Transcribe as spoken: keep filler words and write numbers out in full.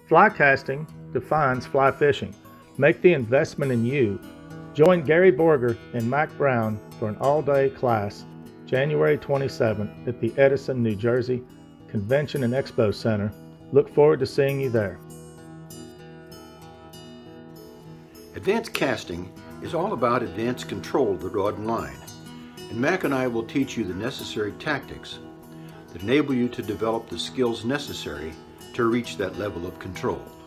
Fly casting defines fly fishing. Make the investment in you. Join Gary Borger and Mike Brown for an all-day class January twenty-seventh at the Edison, New Jersey Convention and Expo Center. Look forward to seeing you there. Advanced casting is all about advanced control of the rod and line, and Mac and I will teach you the necessary tactics that enable you to develop the skills necessary to reach that level of control.